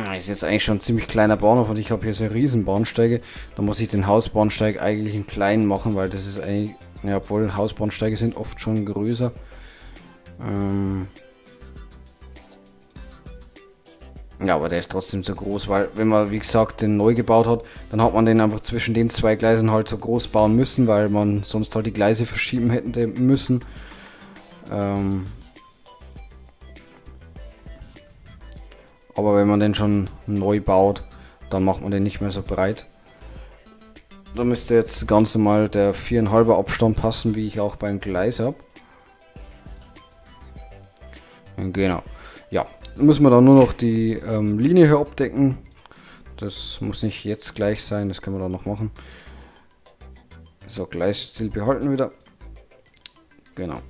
Ist jetzt eigentlich schon ein ziemlich kleiner Bahnhof und ich habe hier so riesen Bahnsteige. Da muss ich den Hausbahnsteig eigentlich in klein machen, weil das ist eigentlich, ja, obwohl Hausbahnsteige sind oft schon größer. Ja, aber der ist trotzdem so groß, weil wenn man, wie gesagt, den neu gebaut hat, dann hat man den einfach zwischen den zwei Gleisen halt so groß bauen müssen, weil man sonst halt die Gleise verschieben hätte müssen. Aber wenn man den schon neu baut, dann macht man den nicht mehr so breit. Da müsste jetzt ganz normal der 4,5er Abstand passen, wie ich auch beim Gleis habe. Genau. Ja, dann müssen wir dann nur noch die Linie hier abdecken. Das muss nicht jetzt gleich sein, das können wir dann noch machen. So, Gleisstil behalten wieder. Genau.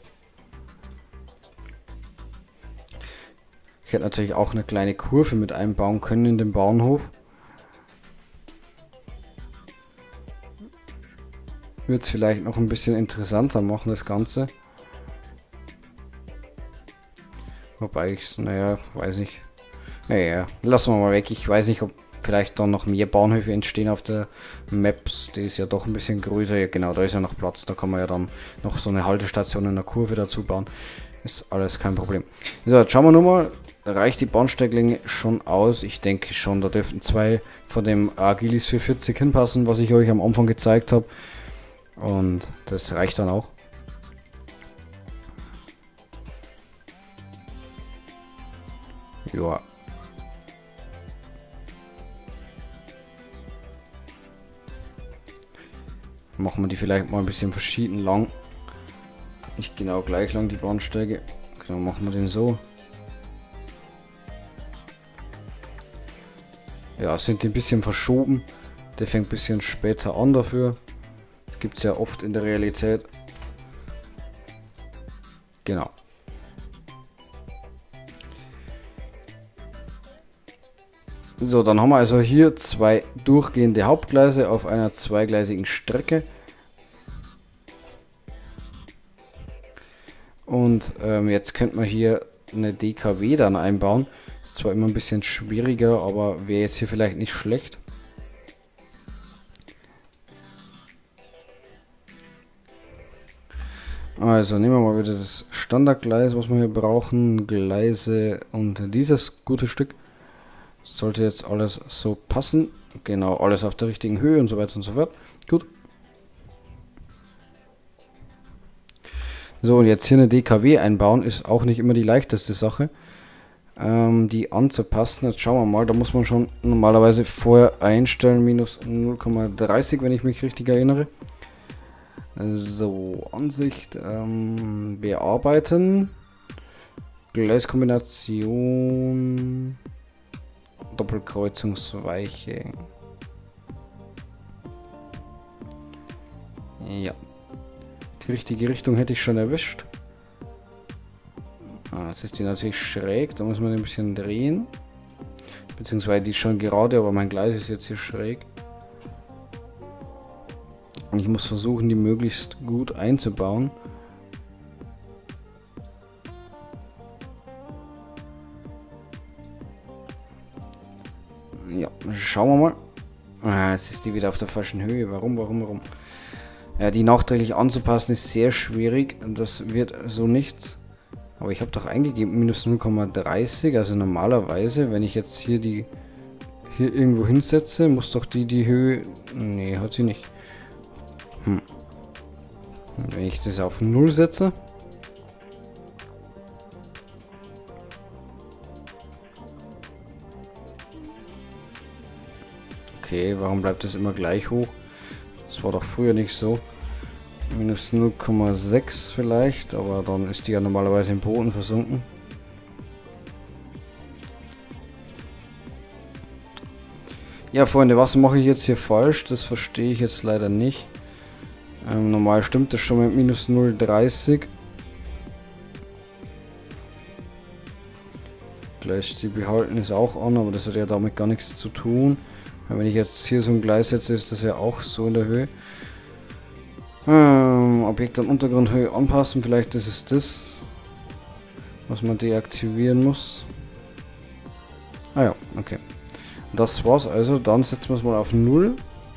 Ich hätte natürlich auch eine kleine Kurve mit einbauen können in den Bahnhof. Wird es vielleicht noch ein bisschen interessanter machen, das Ganze. Wobei ich, naja, weiß nicht. Naja, lassen wir mal weg. Ich weiß nicht, ob vielleicht dann noch mehr Bahnhöfe entstehen auf der Maps. Die ist ja doch ein bisschen größer. Ja, genau, da ist ja noch Platz. Da kann man ja dann noch so eine Haltestation in der Kurve dazu bauen. Ist alles kein Problem. So, jetzt schauen wir nur mal. Reicht die Bahnsteiglänge schon aus? Ich denke schon. Da dürften zwei von dem Agilis 440 hinpassen, was ich euch am Anfang gezeigt habe. Und das reicht dann auch. Ja. Machen wir die vielleicht mal ein bisschen verschieden lang. Nicht genau gleich lang die Bahnsteige. Genau, machen wir den so. Ja, sind die ein bisschen verschoben. Der fängt ein bisschen später an dafür. Das gibt es ja oft in der Realität. Genau. So, dann haben wir also hier zwei durchgehende Hauptgleise auf einer zweigleisigen Strecke. Und jetzt könnte man hier eine DKW dann einbauen. Ist zwar immer ein bisschen schwieriger, aber wäre jetzt hier vielleicht nicht schlecht. Also nehmen wir mal wieder das Standardgleis, was wir hier brauchen. Gleise und dieses gute Stück. Sollte jetzt alles so passen. Genau, alles auf der richtigen Höhe und so weiter und so fort. Gut. So, und jetzt hier eine DKW einbauen ist auch nicht immer die leichteste Sache, die anzupassen. Jetzt schauen wir mal, da muss man schon normalerweise vorher einstellen, minus 0,30, wenn ich mich richtig erinnere. So, Ansicht, bearbeiten, Gleiskombination, Doppelkreuzungsweiche. Ja. Die richtige Richtung hätte ich schon erwischt. Jetzt ist die natürlich schräg, da muss man ein bisschen drehen. Beziehungsweise die ist schon gerade, aber mein Gleis ist jetzt hier schräg. Und ich muss versuchen, die möglichst gut einzubauen. Ja, schauen wir mal. Jetzt ist die wieder auf der falschen Höhe. Warum? Ja, die nachträglich anzupassen ist sehr schwierig. Das wird so nichts. Aber ich habe doch eingegeben minus 0,30. Also normalerweise, wenn ich jetzt hier die hier irgendwo hinsetze, muss doch die Höhe... Nee, hat sie nicht. Wenn ich das auf 0 setze... Okay, warum bleibt das immer gleich hoch? Das war doch früher nicht so. Minus 0,6 vielleicht, aber dann ist die ja normalerweise im Boden versunken. Ja, Freunde, was mache ich jetzt hier falsch? Das verstehe ich jetzt leider nicht. Normal stimmt das schon mit minus 0,30. Gleich behalten ist auch an, aber das hat ja damit gar nichts zu tun. Wenn ich jetzt hier so ein Gleis setze, ist das ja auch so in der Höhe. Objekt an Untergrundhöhe anpassen, vielleicht ist es das, was man deaktivieren muss. Ah ja, okay. Das war's also. Dann setzen wir es mal auf 0.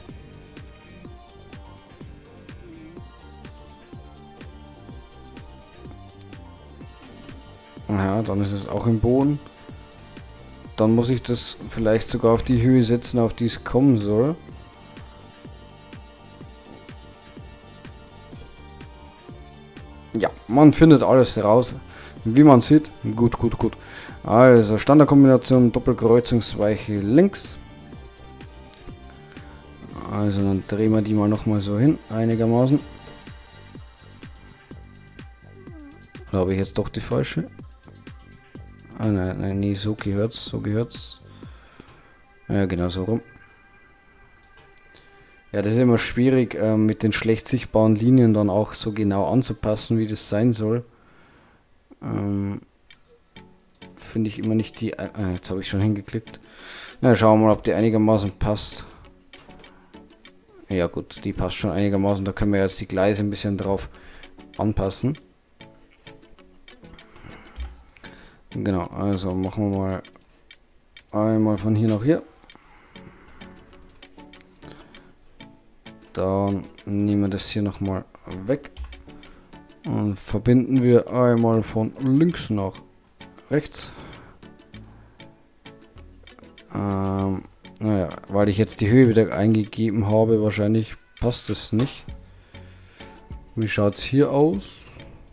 Ja, dann ist es auch im Boden. Dann muss ich das vielleicht sogar auf die Höhe setzen, auf die es kommen soll. Ja, man findet alles raus. Wie man sieht, gut. Also Standardkombination, Doppelkreuzungsweiche links. Also dann drehen wir die mal nochmal so hin, einigermaßen. Oder habe ich jetzt doch die falsche? Ah nein, nee, so gehört's. Ja, genau so rum. Ja, das ist immer schwierig, mit den schlecht sichtbaren Linien dann auch so genau anzupassen, wie das sein soll. Finde ich immer nicht die... jetzt habe ich schon hingeklickt. Na, schauen wir mal, ob die einigermaßen passt. Ja gut, die passt schon einigermaßen. Da können wir jetzt die Gleise ein bisschen drauf anpassen. Genau, also machen wir mal einmal von hier nach hier. Dann nehmen wir das hier nochmal weg. Und verbinden wir einmal von links nach rechts. Naja, weil ich jetzt die Höhe wieder eingegeben habe, wahrscheinlich passt es nicht. Wie schaut es hier aus?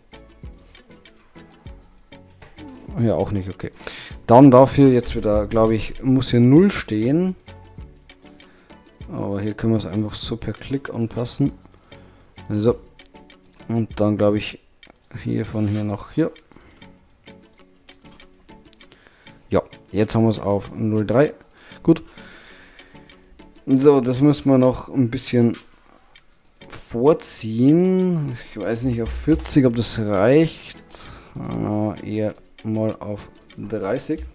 Ja, auch nicht, okay. Dann dafür jetzt wieder, glaube ich, muss hier 0 stehen. Aber hier können wir es einfach so per Klick anpassen. So. Und dann glaube ich hier von hier nach hier. Ja, jetzt haben wir es auf 0,3. Gut. So, das müssen wir noch ein bisschen vorziehen. Ich weiß nicht, auf 40, ob das reicht. Eher mal auf 30.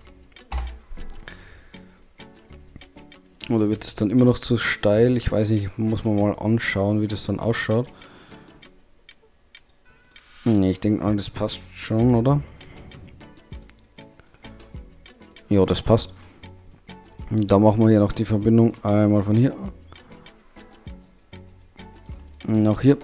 Oder wird es dann immer noch zu steil? Ich weiß nicht, muss man mal anschauen, wie das dann ausschaut. Ne, ich denke mal, das passt schon, oder? Ja, das passt. Da machen wir hier noch die Verbindung einmal von hier nach hier.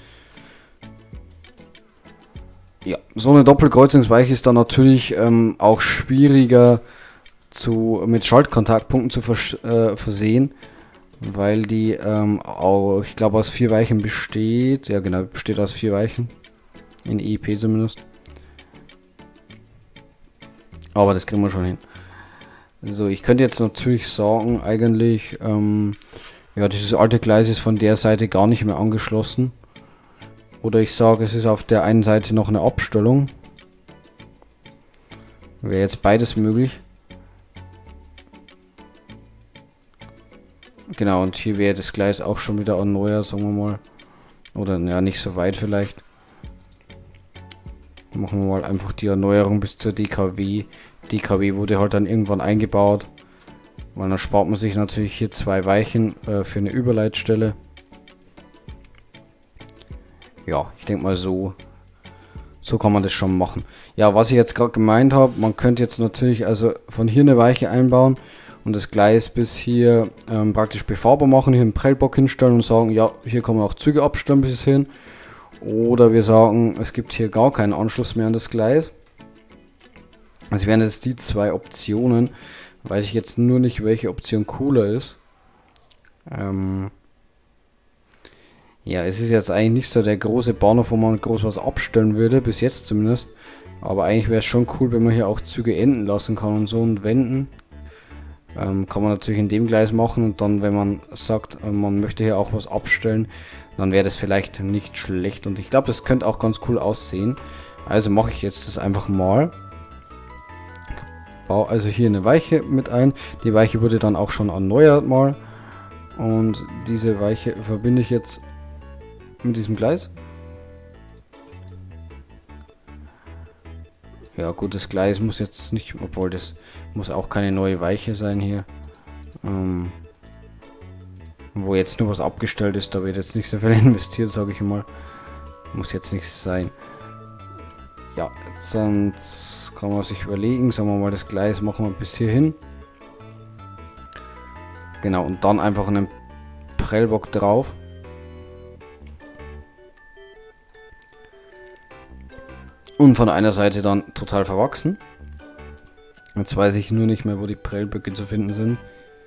Ja, so eine Doppelkreuzungsweiche ist dann natürlich auch schwieriger mit Schaltkontaktpunkten zu versehen, weil die auch, ich glaube, aus 4 Weichen besteht. Ja, genau, besteht aus 4 Weichen. In EIP zumindest. Aber das kriegen wir schon hin. So, ich könnte jetzt natürlich sagen, eigentlich, ja, dieses alte Gleis ist von der Seite gar nicht mehr angeschlossen. Oder ich sage, es ist auf der einen Seite noch eine Abstellung. Wäre jetzt beides möglich. Genau, und hier wäre das Gleis auch schon wieder erneuert, sagen wir mal. Oder, ja, nicht so weit vielleicht. Machen wir mal einfach die Erneuerung bis zur DKW. DKW wurde halt dann irgendwann eingebaut. Weil dann spart man sich natürlich hier 2 Weichen für eine Überleitstelle. Ja, ich denke mal so kann man das schon machen. Ja, was ich jetzt gerade gemeint habe, man könnte jetzt natürlich also von hier eine Weiche einbauen und das Gleis bis hier praktisch befahrbar machen, hier einen Prellbock hinstellen und sagen, ja, hier kann man auch Züge abstellen bis hin. Oder wir sagen, es gibt hier gar keinen Anschluss mehr an das Gleis. Also wären jetzt die 2 Optionen. Weiß ich jetzt nur nicht, welche Option cooler ist. Ja, es ist jetzt eigentlich nicht so der große Bahnhof, wo man groß was abstellen würde, bis jetzt zumindest. Aber eigentlich wäre es schon cool, wenn man hier auch Züge enden lassen kann und so und wenden. Kann man natürlich in dem Gleis machen und dann, wenn man sagt, man möchte hier auch was abstellen, dann wäre das vielleicht nicht schlecht. Und ich glaube, das könnte auch ganz cool aussehen. Also mache ich jetzt das einfach mal. Baue also hier eine Weiche mit ein. Die Weiche wurde dann auch schon erneuert mal. Und diese Weiche verbinde ich jetzt mit diesem Gleis. Ja gut, das Gleis muss jetzt nicht, obwohl das muss auch keine neue Weiche sein hier. Wo jetzt nur was abgestellt ist, da wird jetzt nicht so viel investiert, sage ich mal. Muss jetzt nichts sein. Ja, sonst kann man sich überlegen, sagen wir mal, das Gleis machen wir bis hierhin. Genau, und dann einfach einen Prellbock drauf. Und von einer Seite dann total verwachsen. Jetzt weiß ich nur nicht mehr, wo die Prellböcke zu finden sind.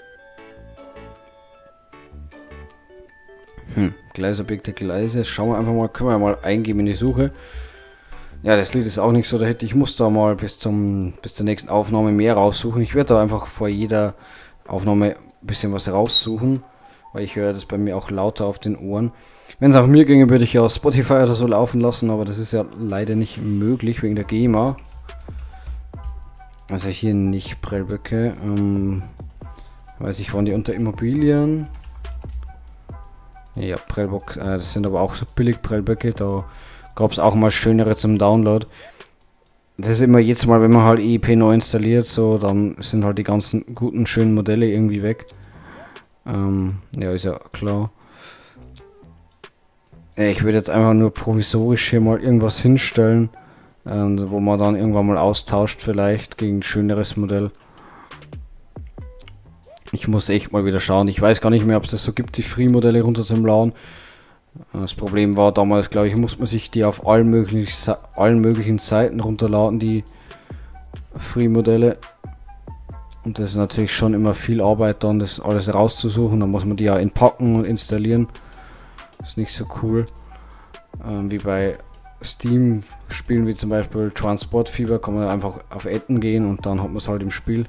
Gleisobjekte, Gleise. Schauen wir einfach mal, können wir mal eingeben in die Suche. Ja, das Lied ist auch nicht so, ich muss da mal bis zur nächsten Aufnahme mehr raussuchen. Ich werde da einfach vor jeder Aufnahme ein bisschen was raussuchen, weil ich höre das bei mir auch lauter auf den Ohren. Wenn es auch mir ginge, würde ich ja Spotify oder so laufen lassen, aber das ist ja leider nicht möglich wegen der GEMA. Also hier nicht Prellböcke. Weiß ich, waren die unter Immobilien? Ja, Prellbock, das sind aber auch so billig Prellböcke, da gab es auch mal schönere zum Download. Das ist immer jedes Mal, wenn man halt EEP neu installiert, so, dann sind halt die ganzen guten, schönen Modelle irgendwie weg. Ja, ist ja klar. Ich würde jetzt einfach nur provisorisch hier mal irgendwas hinstellen, wo man dann irgendwann mal austauscht vielleicht gegen ein schöneres Modell. Ich muss echt mal wieder schauen. Ich weiß gar nicht mehr, ob es das so gibt, die Free-Modelle runter zum Laden. Das Problem war damals, glaube ich, musste man sich die auf allen möglichen Seiten runterladen, die Free-Modelle. Und das ist natürlich schon immer viel Arbeit dann, das alles rauszusuchen. Dann muss man die ja entpacken und installieren. Das ist nicht so cool. Wie bei Steam-Spielen wie zum Beispiel Transport Fever, kann man einfach auf Adden gehen und dann hat man es halt im Spiel.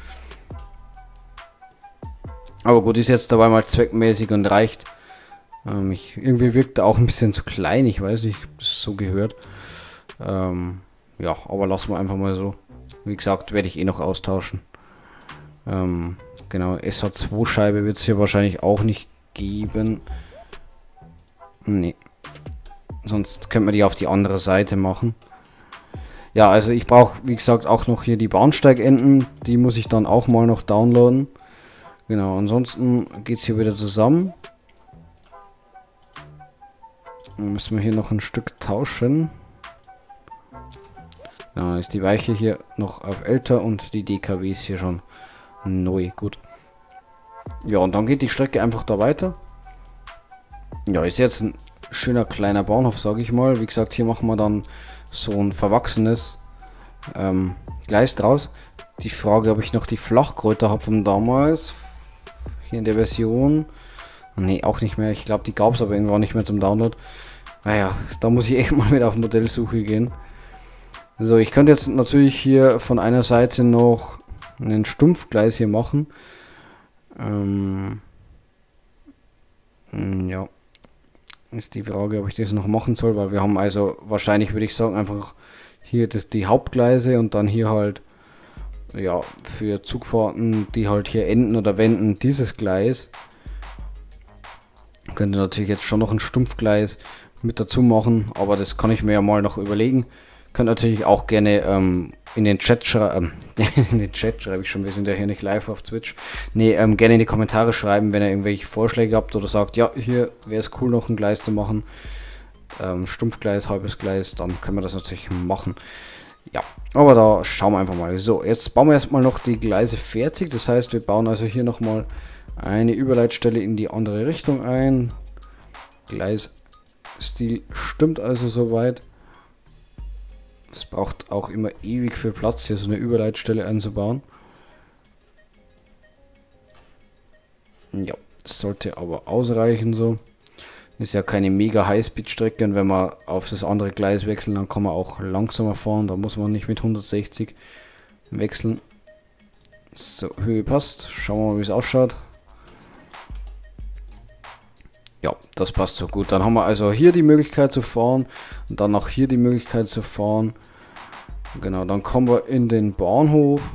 Aber gut, ist jetzt dabei mal zweckmäßig und reicht. Irgendwie wirkt er auch ein bisschen zu klein, ich weiß nicht, ob das so gehört. Ja, aber lassen wir einfach mal so. Wie gesagt, werde ich eh noch austauschen. Genau, SH2-Scheibe wird es hier wahrscheinlich auch nicht geben. Nee. Sonst könnte man die auf die andere Seite machen. Ja, also ich brauche, wie gesagt, auch noch hier die Bahnsteigenden. Die muss ich dann auch mal noch downloaden. Genau, ansonsten geht es hier wieder zusammen. Dann müssen wir hier noch ein Stück tauschen. Dann ist die Weiche hier noch auf älter und die DKW ist hier schon neu. Gut. Ja, und dann geht die Strecke einfach da weiter. Ja, ist jetzt ein schöner kleiner Bahnhof, sage ich mal. Wie gesagt, hier machen wir dann so ein verwachsenes Gleis draus. Die Frage, ob ich noch die Flachkräuter habe von damals. Hier in der Version. Ne, auch nicht mehr. Ich glaube, die gab es aber irgendwann nicht mehr zum Download. Naja, da muss ich echt mal wieder auf Modellsuche gehen. So, ich könnte jetzt natürlich hier von einer Seite noch einen Stumpfgleis hier machen. Ja. Ist die Frage, ob ich das noch machen soll, weil wir haben also wahrscheinlich, würde ich sagen, einfach hier die Hauptgleise und dann hier halt, ja, für Zugfahrten, die halt hier enden oder wenden, dieses Gleis. Könnte natürlich jetzt schon noch ein Stumpfgleis mit dazu machen, aber das kann ich mir ja mal noch überlegen. Könnt natürlich auch gerne in den Chat schreiben, in den Chat schreibe ich schon, wir sind ja hier nicht live auf Twitch. Ne, gerne in die Kommentare schreiben, wenn ihr irgendwelche Vorschläge habt oder sagt, ja, hier wäre es cool, noch ein Gleis zu machen. Stumpfgleis, halbes Gleis, dann können wir das natürlich machen. Ja, aber da schauen wir einfach mal. So, jetzt bauen wir erstmal noch die Gleise fertig. Das heißt, wir bauen also hier nochmal eine Überleitstelle in die andere Richtung ein. Gleisstil stimmt also soweit. Es braucht auch immer ewig viel Platz, hier so eine Überleitstelle einzubauen. Ja, das sollte aber ausreichen so. Ist ja keine mega Highspeed-Strecke und wenn wir auf das andere Gleis wechseln, dann kann man auch langsamer fahren. Da muss man nicht mit 160 wechseln. So, Höhe passt. Schauen wir mal, wie es ausschaut. Ja, das passt so gut. Dann haben wir also hier die Möglichkeit zu fahren und dann auch hier die Möglichkeit zu fahren. Genau, dann kommen wir in den Bahnhof.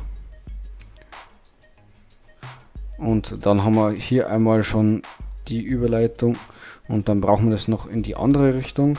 Und dann haben wir hier einmal schon die Überleitung. Und dann brauchen wir das noch in die andere Richtung.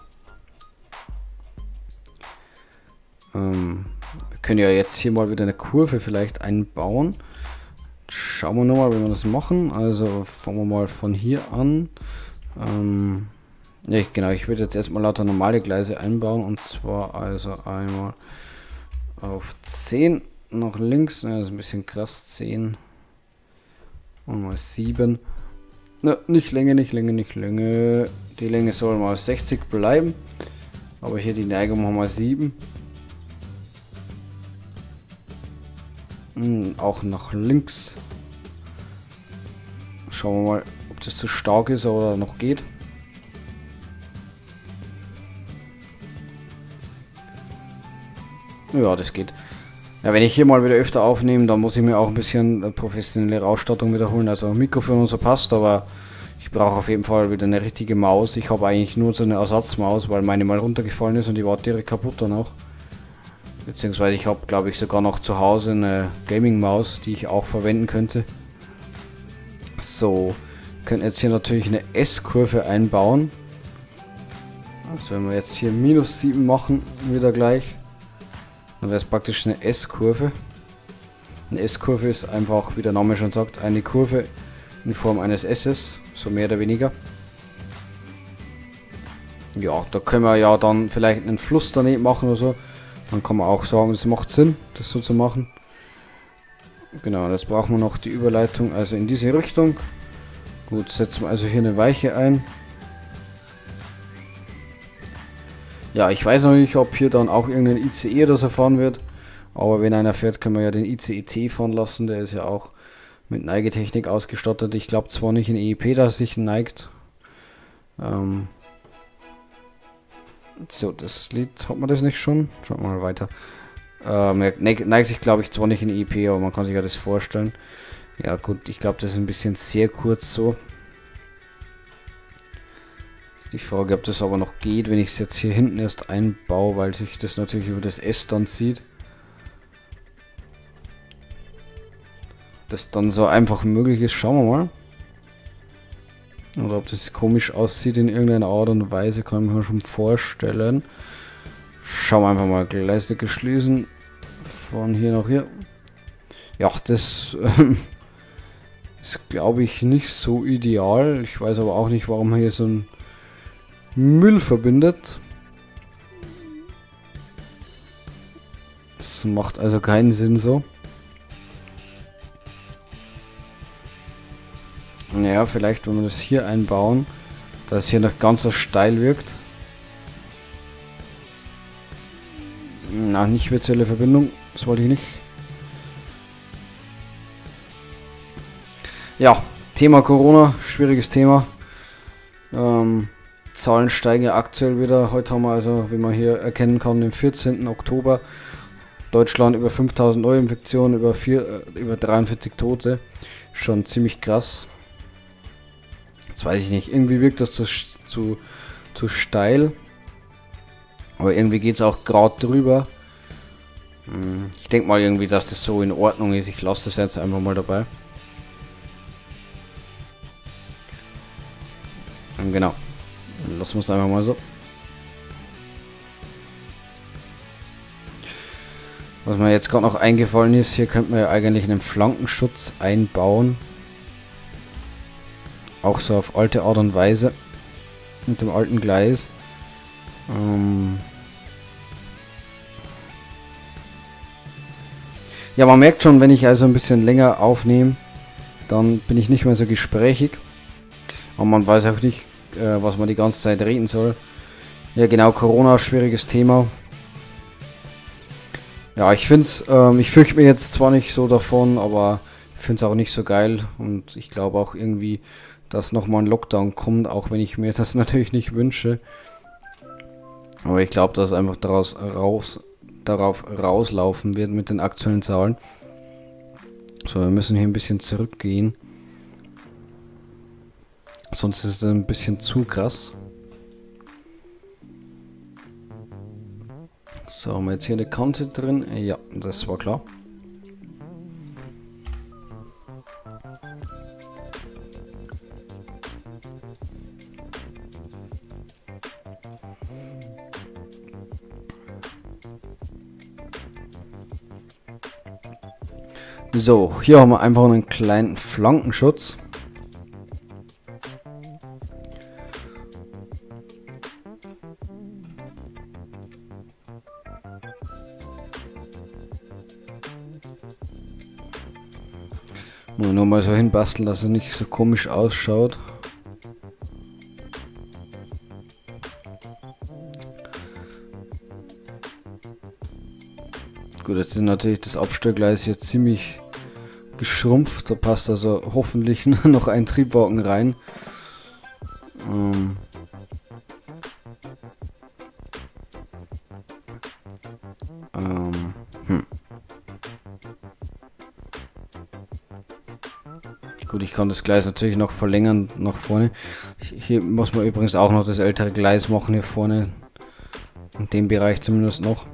Wir können ja jetzt hier mal wieder eine Kurve vielleicht einbauen. Schauen wir nochmal, wie wir das machen. Also fangen wir mal von hier an. Ja, genau, ich würde jetzt erstmal lauter normale Gleise einbauen. Und zwar also einmal auf 10 nach links. Ja, das ist ein bisschen krass. 10 und mal 7. Na, nicht Länge, nicht Länge, nicht Länge. Die Länge soll mal 60 bleiben. Aber hier die Neigung machen wir 7. Auch nach links. Schauen wir mal, ob das zu stark ist oder noch geht. Ja, das geht. Ja, wenn ich hier mal wieder öfter aufnehme, dann muss ich mir auch ein bisschen professionelle Ausstattung wiederholen. Also Mikrofon und so passt, aber ich brauche auf jeden Fall wieder eine richtige Maus. Ich habe eigentlich nur so eine Ersatzmaus, weil meine mal runtergefallen ist und die war direkt kaputt dann auch. Beziehungsweise ich habe, glaube ich, sogar noch zu Hause eine Gaming-Maus, die ich auch verwenden könnte. So, wir können jetzt hier natürlich eine S-Kurve einbauen. Also wenn wir jetzt hier -7 machen, wieder gleich. Dann wäre es praktisch eine S-Kurve. Eine S-Kurve ist einfach, wie der Name schon sagt, eine Kurve in Form eines S's, so mehr oder weniger. Ja, da können wir ja dann vielleicht einen Fluss daneben machen oder so. Dann kann man auch sagen, es macht Sinn, das so zu machen. Genau, jetzt brauchen wir noch die Überleitung, also in diese Richtung. Gut, setzen wir also hier eine Weiche ein. Ja, ich weiß noch nicht, ob hier dann auch irgendein ICE oder so fahren wird. Aber wenn einer fährt, können wir ja den ICE-T fahren lassen. Der ist ja auch mit Neigetechnik ausgestattet. Ich glaube zwar nicht in EEP, dass es sich neigt. So, das Lied, hat man das nicht schon? Schaut mal weiter. Neigt sich, glaube ich, zwar nicht in EEP, aber man kann sich ja das vorstellen. Ja gut, ich glaube, das ist ein bisschen sehr kurz so. Die Frage, ob das aber noch geht, wenn ich es jetzt hier hinten erst einbaue, weil sich das natürlich über das S dann zieht. Das dann so einfach möglich ist, schauen wir mal. Oder ob das komisch aussieht in irgendeiner Art und Weise, kann ich mir schon vorstellen. Schauen wir einfach mal, Gleisdecke schließen. Von hier nach hier. Ja, das ist, glaube ich, nicht so ideal. Ich weiß aber auch nicht, warum man hier so ein Müll verbindet. Das macht also keinen Sinn so. Naja, vielleicht, wenn wir das hier einbauen, dass es hier noch ganz so steil wirkt. Na, nicht virtuelle Verbindung. Das wollte ich nicht. Ja, Thema Corona, schwieriges Thema. Zahlen steigen ja aktuell wieder. Heute haben wir also, wie man hier erkennen kann, den 14. Oktober. Deutschland über 5000 Neuinfektionen, über 43 Tote. Schon ziemlich krass. Jetzt weiß ich nicht, irgendwie wirkt das zu steil. Aber irgendwie geht es auch gerade drüber. Ich denke mal irgendwie, dass das so in Ordnung ist. Ich lasse das jetzt einfach mal dabei. Genau. Dann lassen wir es einfach mal so. Was mir jetzt gerade noch eingefallen ist, hier könnte man ja eigentlich einen Flankenschutz einbauen. Auch so auf alte Art und Weise. Mit dem alten Gleis. Ja, man merkt schon, wenn ich also ein bisschen länger aufnehme, dann bin ich nicht mehr so gesprächig. Und man weiß auch nicht, was man die ganze Zeit reden soll. Ja genau, Corona, schwieriges Thema. Ja, ich fürchte mich jetzt zwar nicht so davon, aber ich finde es auch nicht so geil. Und ich glaube auch irgendwie, dass nochmal ein Lockdown kommt, auch wenn ich mir das natürlich nicht wünsche. Aber ich glaube, dass es einfach darauf rauslaufen wird mit den aktuellen Zahlen. So, wir müssen hier ein bisschen zurückgehen. Sonst ist es ein bisschen zu krass. So, haben wir jetzt hier eine Kante drin? Ja, das war klar. So, hier haben wir einfach einen kleinen Flankenschutz. Nur mal so hinbasteln, dass er nicht so komisch ausschaut. Gut, jetzt ist natürlich das Abstellgleis hier ziemlich geschrumpft. Da passt also hoffentlich nur noch ein Triebwagen rein. Gut, ich kann das Gleis natürlich noch verlängern nach vorne. Hier muss man übrigens auch noch das ältere Gleis machen, hier vorne. In dem Bereich zumindest noch.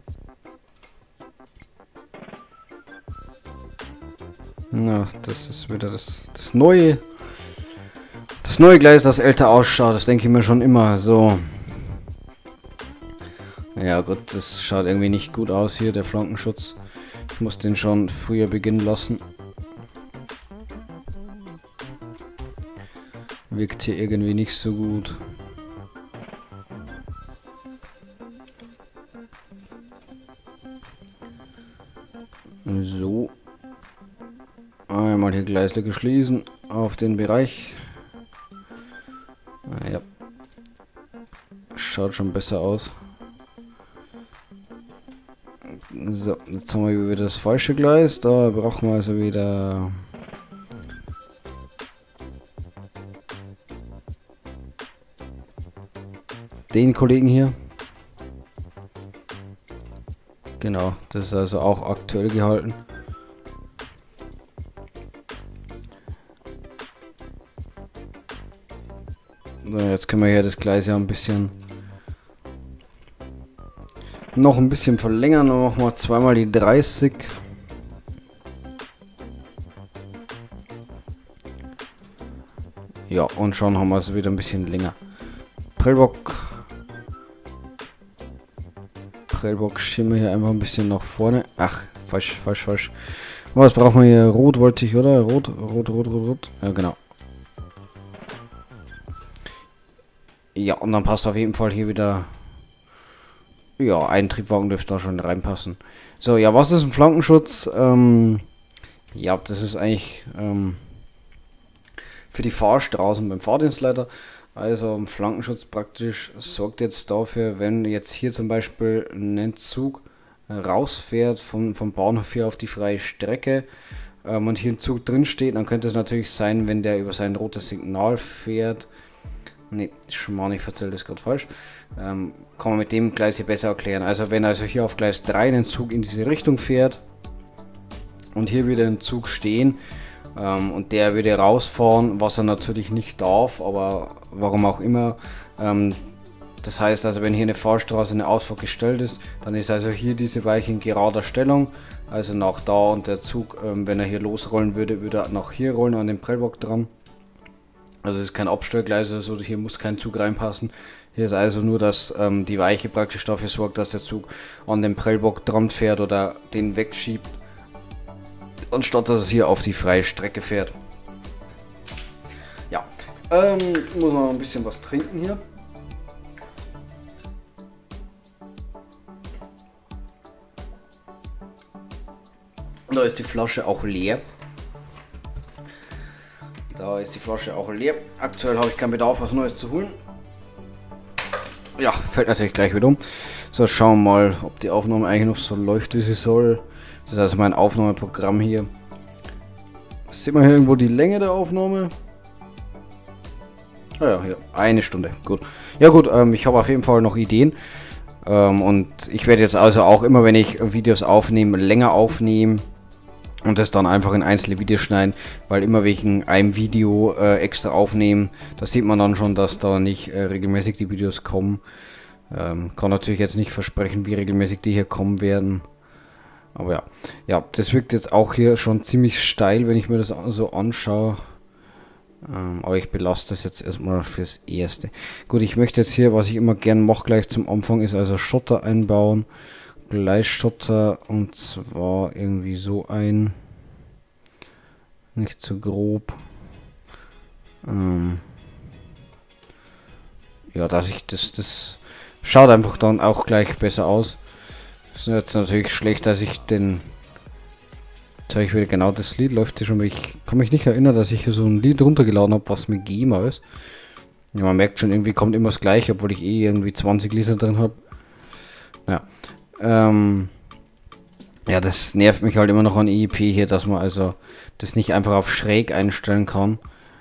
Na, das ist wieder das neue. Das neue Gleis, das älter ausschaut. Das denke ich mir schon immer. So. Ja gut, das schaut irgendwie nicht gut aus hier, der Flankenschutz. Ich muss den schon früher beginnen lassen. Wirkt hier irgendwie nicht so gut. So. Einmal hier Gleislücke schließen auf den Bereich. Ja. Schaut schon besser aus. So, jetzt haben wir wieder das falsche Gleis. Da brauchen wir also wieder den Kollegen hier. Genau, das ist also auch aktuell gehalten. So, jetzt können wir hier das Gleis ja noch ein bisschen verlängern. Dann machen wir zweimal die 30. Ja, und schon haben wir es wieder ein bisschen länger. Prellbock schieben wir hier einfach ein bisschen nach vorne. Ach, falsch. Was brauchen wir hier? Rot wollte ich, oder? Rot. Ja, genau. Ja, und dann passt auf jeden Fall hier wieder. Ja, ein Triebwagen dürfte da schon reinpassen. So, ja, was ist ein Flankenschutz? Ja, das ist eigentlich für die Fahrstraßen beim Fahrdienstleiter. Also ein Flankenschutz praktisch sorgt jetzt dafür, wenn jetzt hier zum Beispiel ein Zug rausfährt vom Bahnhof hier auf die freie Strecke und hier ein Zug drin steht, dann könnte es natürlich sein, wenn der über sein rotes Signal fährt. Ne, Schmarrn, ich verzähle das gerade falsch. Kann man mit dem Gleis hier besser erklären. Also wenn also hier auf Gleis 3 ein Zug in diese Richtung fährt und hier wieder ein Zug stehen und der würde rausfahren, was er natürlich nicht darf, aber warum auch immer. Das heißt also, wenn hier eine Fahrstraße, eine Ausfahrt gestellt ist, dann ist also hier diese Weiche in gerader Stellung, also nach da, und der Zug, wenn er hier losrollen würde, würde er nach hier rollen an den Prellbock dran. Also es ist kein Abstellgleis oder so, hier muss kein Zug reinpassen. Hier ist also nur, dass die Weiche praktisch dafür sorgt, dass der Zug an den Prellbock dran fährt oder den wegschiebt, anstatt dass es hier auf die freie Strecke fährt. Ja, muss man ein bisschen was trinken hier. Da ist die Flasche auch leer. Aktuell habe ich keinen Bedarf, was Neues zu holen. Ja, fällt natürlich gleich wieder um. So, schauen wir mal, ob die Aufnahme eigentlich noch so läuft, wie sie soll. Das ist also mein Aufnahmeprogramm hier. Sieht man hier irgendwo die Länge der Aufnahme? Ah ja, hier, 1 Stunde. Gut. Ja gut, ich habe auf jeden Fall noch Ideen. Und ich werde jetzt also auch immer, wenn ich Videos aufnehme, länger aufnehmen. Und das dann einfach in einzelne Videos schneiden, weil immer wegen einem Video extra aufnehmen, da sieht man dann schon, dass da nicht regelmäßig die Videos kommen. Kann natürlich jetzt nicht versprechen, wie regelmäßig die hier kommen werden. Aber ja, ja, das wirkt jetzt auch hier schon ziemlich steil, wenn ich mir das so anschaue. Aber ich belasse das jetzt erstmal fürs Erste. Gut, ich möchte jetzt hier, was ich immer gern mache gleich zum Anfang, ist also Schotter einbauen. Gleisschotter, und zwar irgendwie so ein, nicht zu grob, ja, dass ich das schaut einfach dann auch gleich besser aus. Das ist jetzt natürlich schlecht, dass ich Jetzt habe ich wieder genau das Lied, läuft hier schon. Ich kann mich nicht erinnern, dass ich hier so ein Lied runtergeladen habe, was mit GEMA ist. Ja, man merkt schon, irgendwie kommt immer das gleiche, obwohl ich eh irgendwie 20 Lieder drin habe. Ja. Ja, das nervt mich halt immer noch an EEP hier, dass man also das nicht einfach auf schräg einstellen kann.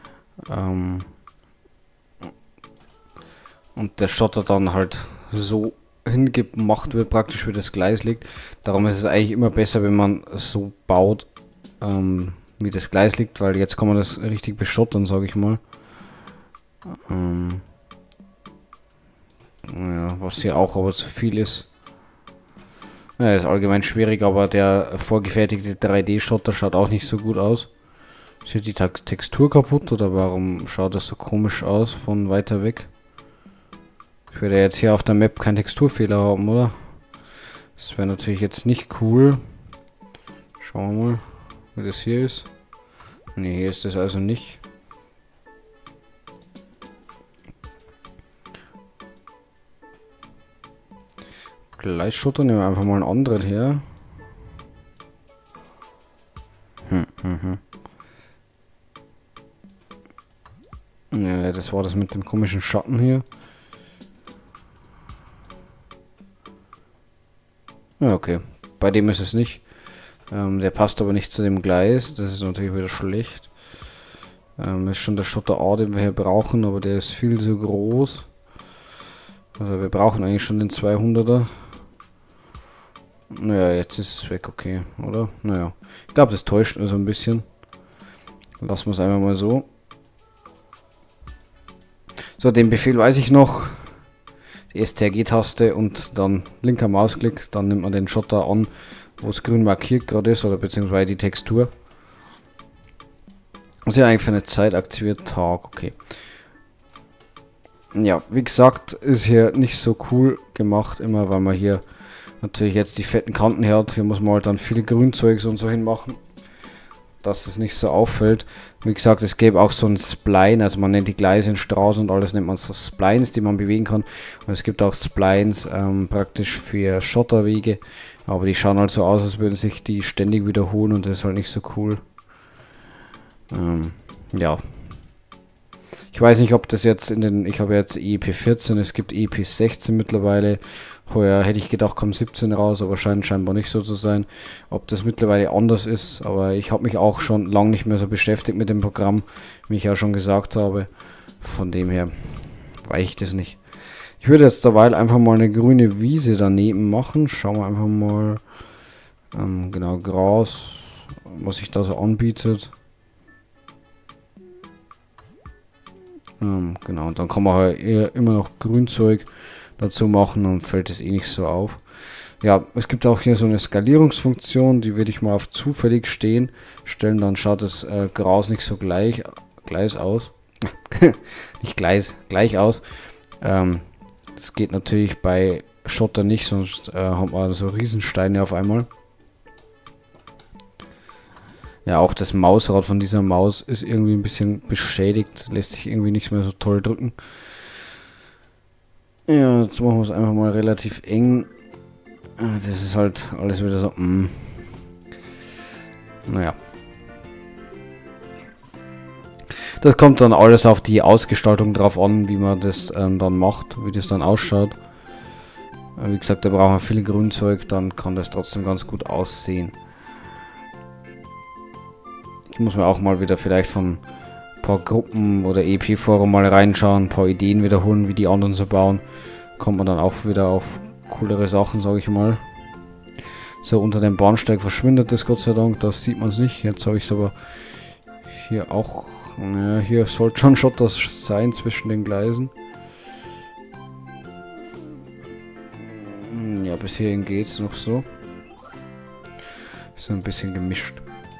Und der Schotter dann halt so hingemacht wird, praktisch wie das Gleis liegt. Darum ist es eigentlich immer besser, wenn man so baut, wie das Gleis liegt, weil jetzt kann man das richtig beschottern, sage ich mal. Ja, was hier auch aber zu viel ist. Ja, ist allgemein schwierig, aber der vorgefertigte 3D-Schotter schaut auch nicht so gut aus. Ist hier die Textur kaputt oder warum schaut das so komisch aus von weiter weg? Ich werde jetzt hier auf der Map keinen Texturfehler haben, oder? Das wäre natürlich jetzt nicht cool. Schauen wir mal, wie das hier ist. Ne, hier ist das also nicht. Gleisschotter, nehmen wir einfach mal einen anderen her. Ja, das war das mit dem komischen Schatten hier. Ja, okay. Bei dem ist es nicht. Der passt aber nicht zu dem Gleis. Das ist natürlich wieder schlecht. Ist schon der Schotter A, den wir hier brauchen, aber der ist viel zu groß. Also wir brauchen eigentlich schon den 200er. Naja, jetzt ist es weg, okay, oder? Naja, ich glaube, das täuscht nur so ein bisschen. Lassen wir es einfach mal so. So, den Befehl weiß ich noch. Die STRG-Taste und dann linker Mausklick, dann nimmt man den Schotter an, wo es grün markiert gerade ist, oder beziehungsweise die Textur. Das ist ja eigentlich für eine Zeit aktiviert, Tag, okay. Ja, wie gesagt, ist hier nicht so cool gemacht, immer weil man hier natürlich jetzt die fetten Kanten her hat. Hier muss man halt dann viel Grünzeugs und so hinmachen, dass es nicht so auffällt. Wie gesagt, es gäbe auch so ein Spline, also man nennt die Gleise in Straßen und alles nennt man so Splines, die man bewegen kann. Und es gibt auch Splines praktisch für Schotterwege, aber die schauen halt so aus, als würden sich die ständig wiederholen und das ist halt nicht so cool. Ja. Ich weiß nicht, ob das jetzt in den, ich habe jetzt EEP 14, es gibt EEP 16 mittlerweile. Heuer hätte ich gedacht, kommt 17 raus, aber scheint scheinbar nicht so zu sein. Ob das mittlerweile anders ist, aber ich habe mich auch schon lange nicht mehr so beschäftigt mit dem Programm, wie ich ja schon gesagt habe. Von dem her weiß ich das nicht. Ich würde jetzt derweil einfach mal eine grüne Wiese daneben machen. Schauen wir einfach mal, genau, Gras, was sich da so anbietet. Genau, und dann kann man halt immer noch Grünzeug dazu machen, dann fällt es eh nicht so auf. Ja, es gibt auch hier so eine Skalierungsfunktion, die würde ich mal auf zufällig stellen, dann schaut das Gras nicht so gleich aus. Nicht gleich aus. Das geht natürlich bei Schotter nicht, sonst hat man so Riesensteine auf einmal. Ja, auch das Mausrad von dieser Maus ist irgendwie ein bisschen beschädigt, lässt sich irgendwie nicht mehr so toll drücken. Ja, jetzt machen wir es einfach mal relativ eng. Das ist halt alles wieder so. Naja. Das kommt dann alles auf die Ausgestaltung drauf an, wie man das dann macht, wie das dann ausschaut. Wie gesagt, da brauchen wir viel Grünzeug, dann kann das trotzdem ganz gut aussehen. Ich muss mir auch mal wieder vielleicht von ein paar Gruppen oder EP-Forum mal reinschauen, ein paar Ideen wiederholen, wie die anderen so bauen. Kommt man dann auch wieder auf coolere Sachen, sage ich mal. So, unter dem Bahnsteig verschwindet das Gott sei Dank, das sieht man es nicht. Jetzt habe ich es aber hier auch, naja, hier sollte schon Schotter sein zwischen den Gleisen. Ja, bis hierhin geht es noch so. Ist ein bisschen gemischt.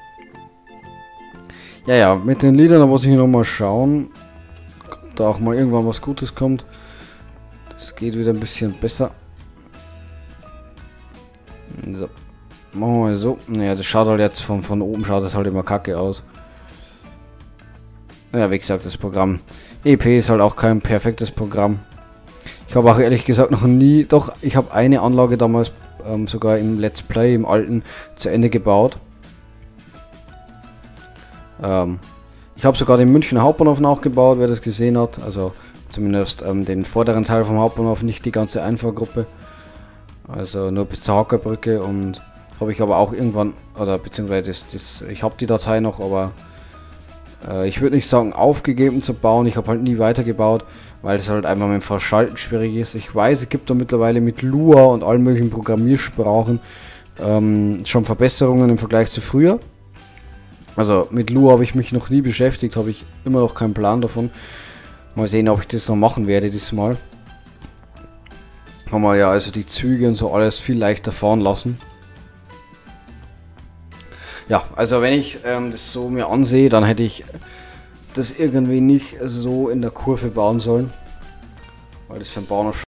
Ja, mit den Liedern, da muss ich noch mal schauen, ob da auch mal irgendwann was Gutes kommt. Das geht wieder ein bisschen besser. So, machen wir mal so. Naja, das schaut halt jetzt von oben, schaut das halt immer kacke aus. Ja, wie gesagt, das Programm EP ist halt auch kein perfektes Programm. Ich habe auch ehrlich gesagt noch nie, doch, ich habe eine Anlage damals sogar im Let's Play, im alten, zu Ende gebaut. Ich habe sogar den Münchner Hauptbahnhof nachgebaut, wer das gesehen hat. Also zumindest den vorderen Teil vom Hauptbahnhof, nicht die ganze Einfahrgruppe. Also nur bis zur Hackerbrücke, und habe ich aber auch irgendwann, oder beziehungsweise ich habe die Datei noch, aber ich würde nicht sagen aufgegeben zu bauen. Ich habe halt nie weitergebaut, weil es halt einfach mit dem Verschalten schwierig ist. Ich weiß, es gibt da mittlerweile mit Lua und allen möglichen Programmiersprachen schon Verbesserungen im Vergleich zu früher. Also mit Lua habe ich mich noch nie beschäftigt, habe ich immer noch keinen Plan davon. Mal sehen, ob ich das noch machen werde diesmal. Haben wir ja also die Züge und so alles viel leichter fahren lassen. Ja, also wenn ich das so mir ansehe, dann hätte ich das irgendwie nicht so in der Kurve bauen sollen. Weil das für den Bahnhof